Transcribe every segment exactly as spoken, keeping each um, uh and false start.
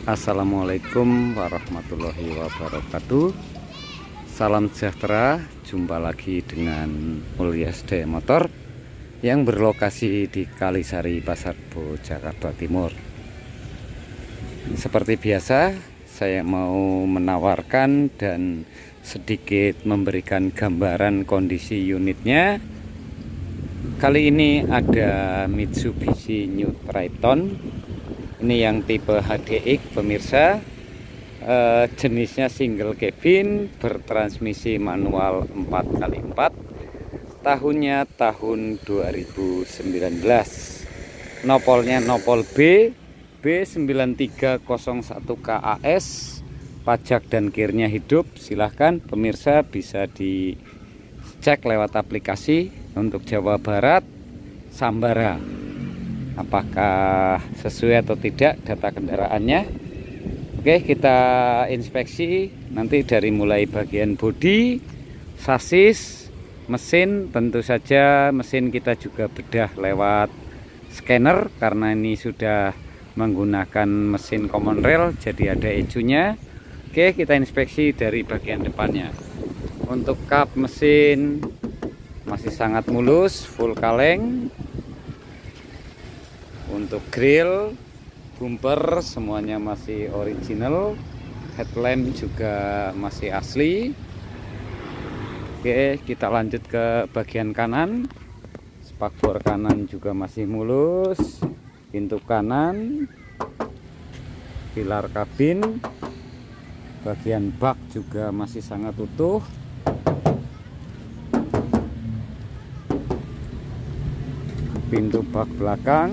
Assalamualaikum warahmatullahi wabarakatuh. Salam sejahtera. Jumpa lagi dengan Mulya Sedaya Motor yang berlokasi di Kalisari, Pasar Rebo, Jakarta Timur. Seperti biasa, saya mau menawarkan dan sedikit memberikan gambaran kondisi unitnya. Kali ini ada Mitsubishi New Triton. Ini yang tipe H D X, pemirsa. E, jenisnya single cabin, bertransmisi manual empat kali empat. Tahunnya tahun dua ribu sembilan belas. Nopolnya nopol B B sembilan tiga nol satu K A S. Pajak dan kirnya hidup. Silahkan pemirsa bisa dicek lewat aplikasi. Untuk Jawa Barat, Sambara, apakah sesuai atau tidak data kendaraannya. Oke, kita inspeksi nanti dari mulai bagian bodi, sasis, mesin. Tentu saja mesin kita juga bedah lewat scanner karena ini sudah menggunakan mesin common rail, jadi ada ecunya. Oke, kita inspeksi dari bagian depannya. Untuk kap mesin masih sangat mulus, full kaleng. Untuk grill, bumper semuanya masih original. Headlamp juga masih asli. Oke, kita lanjut ke bagian kanan. Spakbor kanan juga masih mulus. Pintu kanan, pilar kabin, bagian bak juga masih sangat utuh. Pintu bak belakang.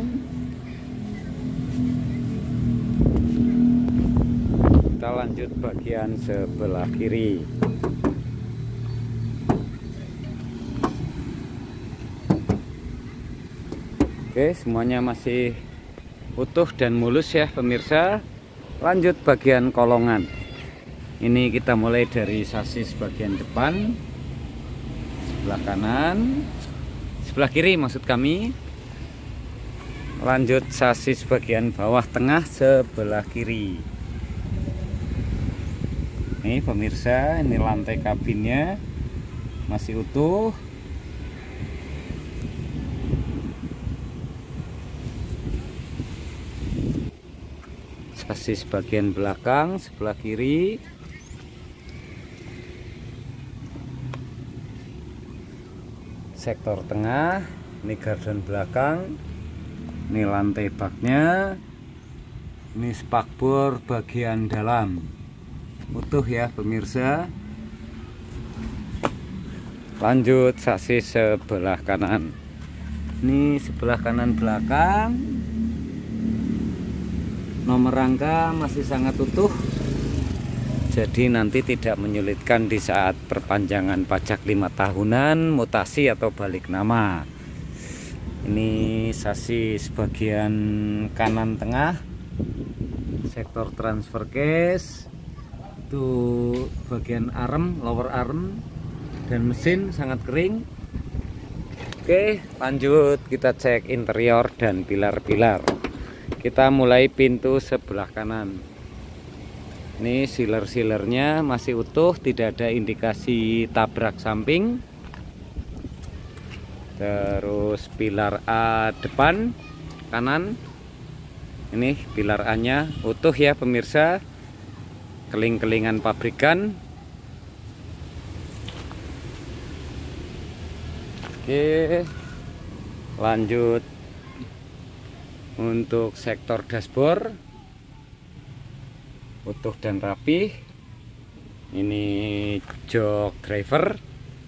Kita lanjut bagian sebelah kiri. Oke, semuanya masih utuh dan mulus ya pemirsa. Lanjut bagian kolongan. Ini kita mulai dari sasis bagian depan, sebelah kanan, sebelah kiri maksud kami. Lanjut sasis bagian bawah tengah sebelah kiri. Ini pemirsa, ini lantai kabinnya masih utuh. Sasis bagian belakang sebelah kiri. Sektor tengah, ini gardan belakang. Ini lantai baknya. Ini spakbor bagian dalam. Utuh ya pemirsa. Lanjut sasis sebelah kanan. Ini sebelah kanan belakang. Nomor rangka masih sangat utuh. Jadi nanti tidak menyulitkan di saat perpanjangan pajak lima tahunan, mutasi atau balik nama. Ini sasis bagian kanan tengah, sektor transfer case, itu bagian arm, lower arm, dan mesin sangat kering. Oke, lanjut kita cek interior dan pilar-pilar. Kita mulai pintu sebelah kanan. Ini sealer-sealernya masih utuh, tidak ada indikasi tabrak samping. Terus pilar A depan kanan, ini pilar A nya utuh ya pemirsa, keling-kelingan pabrikan. Oke, lanjut untuk sektor dashboard, utuh dan rapi. Ini jok driver,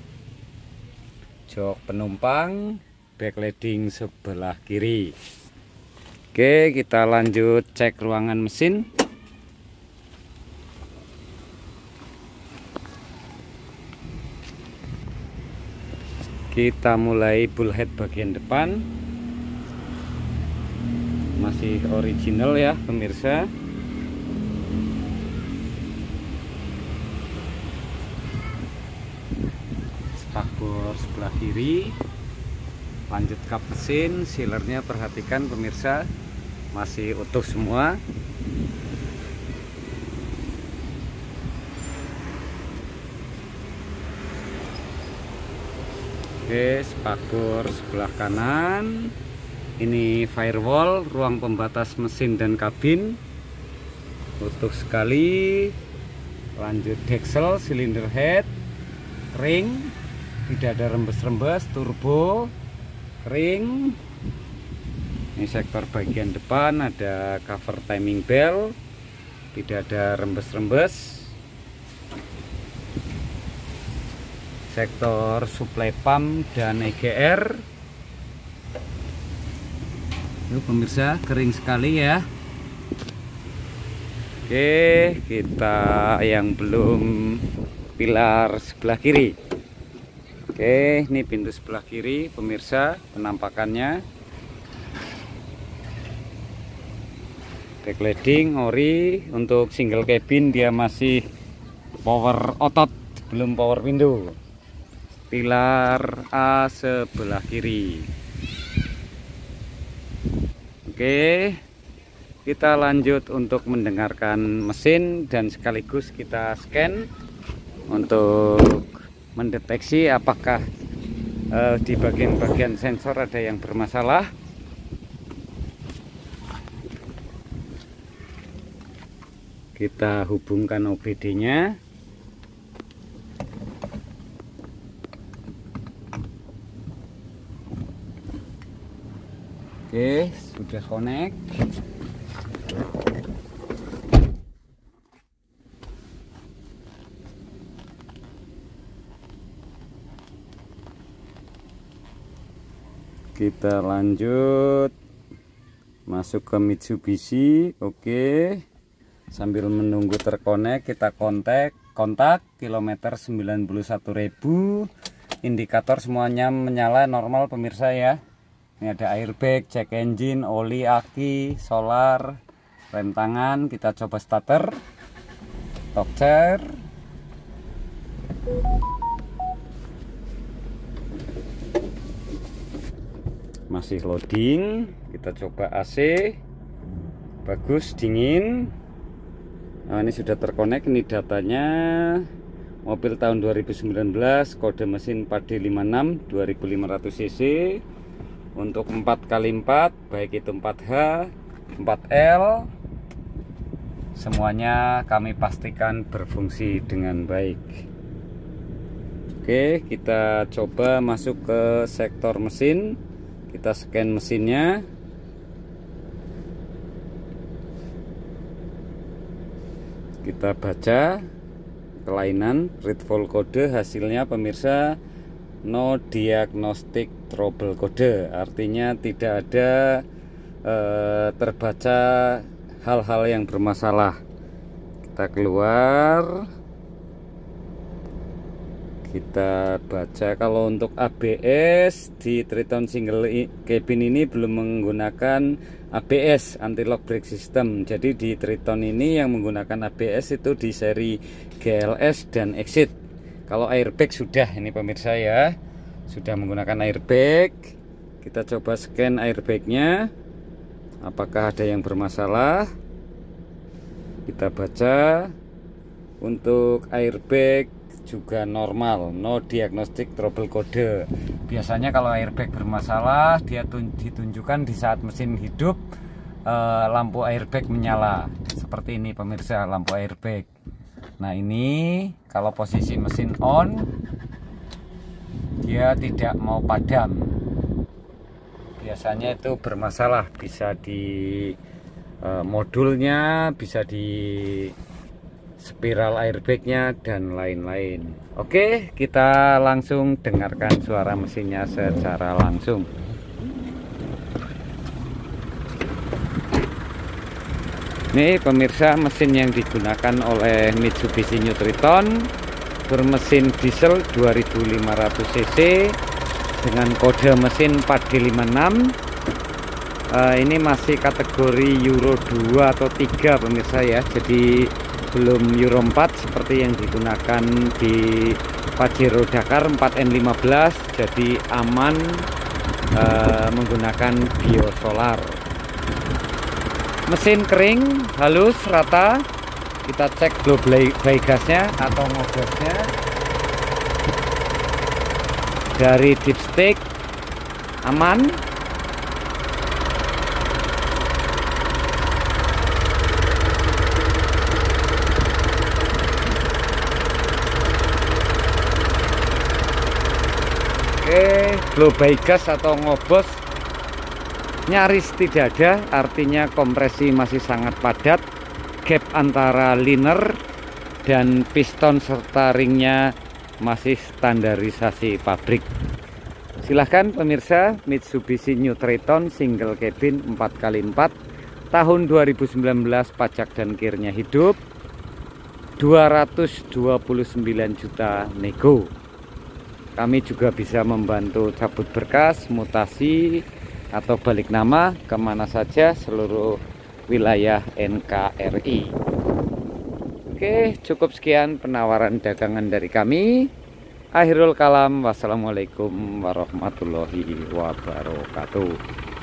jok penumpang, backlighting sebelah kiri. Oke, kita lanjut cek ruangan mesin. Kita mulai bullhead bagian depan, masih original ya pemirsa. Spakbor sebelah kiri. Lanjut kap mesin, sealernya perhatikan pemirsa, masih utuh semua. Oke, spakbor sebelah kanan. Ini firewall, ruang pembatas mesin dan kabin. Utuh sekali. Lanjut deksel, silinder head, ring, tidak ada rembes-rembes, turbo, ring. Ini sektor bagian depan ada cover timing bell, tidak ada rembes-rembes. Sektor supply pump dan E G R. Yuk pemirsa, kering sekali ya. Oke, kita yang belum pilar sebelah kiri. Oke, ini pintu sebelah kiri pemirsa, penampakannya. Backlighting ori, untuk single cabin dia masih power otot, belum power window. Pilar A sebelah kiri. Oke, kita lanjut untuk mendengarkan mesin dan sekaligus kita scan untuk mendeteksi apakah eh, di bagian-bagian sensor ada yang bermasalah. Kita hubungkan O B D-nya. Oke, sudah connect. Kita lanjut masuk ke Mitsubishi. Oke, sambil menunggu terkonek kita kontak kontak kilometer sembilan puluh satu ribu. Indikator semuanya menyala normal pemirsa ya. Ini ada airbag, check engine, oli, aki, solar, rem tangan. Kita coba starter, talk chair. Masih loading. Kita coba A C. Bagus, dingin. Nah, ini sudah terkonek. Ini datanya mobil tahun dua ribu sembilan belas, kode mesin empat D lima enam dua ribu lima ratus cc. Untuk empat kali empat, baik itu empat H, empat L, semuanya kami pastikan berfungsi dengan baik. Oke, kita coba masuk ke sektor mesin. Kita scan mesinnya. Kita baca kelainan readfall kode, hasilnya pemirsa no diagnostic trouble kode, artinya tidak ada eh, terbaca hal-hal yang bermasalah. Kita keluar, kita baca. Kalau untuk A B S di Triton single cabin ini belum menggunakan A B S, anti lock brake system. Jadi di Triton ini yang menggunakan A B S itu di seri G L S dan Exit. Kalau airbag sudah, ini pemirsa ya, sudah menggunakan airbag. Kita coba scan airbagnya, apakah ada yang bermasalah. Kita baca. Untuk airbag juga normal, no diagnostic trouble kode. Biasanya kalau airbag bermasalah, dia ditunjukkan di saat mesin hidup, eh, lampu airbag menyala. Seperti ini pemirsa, lampu airbag. Nah ini kalau posisi mesin on, dia tidak mau padam. Biasanya itu bermasalah, bisa di eh, modulnya, bisa di spiral airbagnya dan lain-lain. Oke, kita langsung dengarkan suara mesinnya secara langsung. Ini pemirsa mesin yang digunakan oleh Mitsubishi New Triton, bermesin diesel dua ribu lima ratus cc dengan kode mesin empat D lima enam. uh, Ini masih kategori Euro dua atau tiga pemirsa ya, jadi belum Euro empat seperti yang digunakan di Pajero Dakar empat N lima belas. Jadi aman uh, menggunakan biosolar. Mesin kering, halus, rata. Kita cek blow by gasnya atau ngegasnya. dari dipstick aman. Oke, blow by gas atau ngobos nyaris tidak ada, artinya kompresi masih sangat padat. Gap antara liner dan piston serta ringnya masih standarisasi pabrik. Silahkan pemirsa, Mitsubishi New Triton single cabin empat kali empat tahun dua ribu sembilan belas, pajak dan kirnya hidup, dua ratus dua puluh sembilan juta nego. Kami juga bisa membantu cabut berkas, mutasi, atau balik nama kemana saja seluruh wilayah N K R I. Oke, cukup sekian penawaran dagangan dari kami. Akhirul kalam, wassalamualaikum warahmatullahi wabarakatuh.